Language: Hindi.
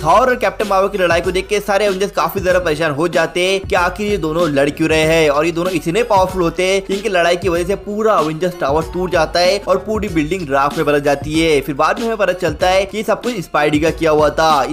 थॉर और कैप्टन मार्वल की लड़ाई को देख के सारे एवेंजर्स काफी ज्यादा परेशान हो जाते हैं कि आखिर ये दोनों लड़ क्यों रहे हैं, और ये दोनों इतने पावरफुल होते हैं कि इनकी लड़ाई की वजह से पूरा एवेंजर्स टावर टूट जाता है और पूरी बिल्डिंग राख में बदल जाती है। फिर बाद में हमें पता चलता है कि सब कुछ स्पाइडी का किया हुआ था।